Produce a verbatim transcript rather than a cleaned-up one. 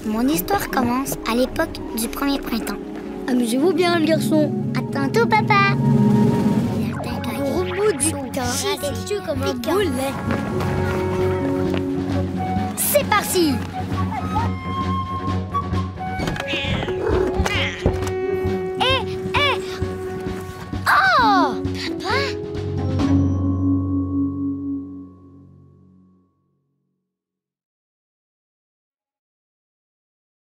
Mon histoire commence à l'époque du premier printemps. Amusez-vous bien, le garçon. À tantôt, papa. Au bout du temps, têtu comme un boulet. C'est parti.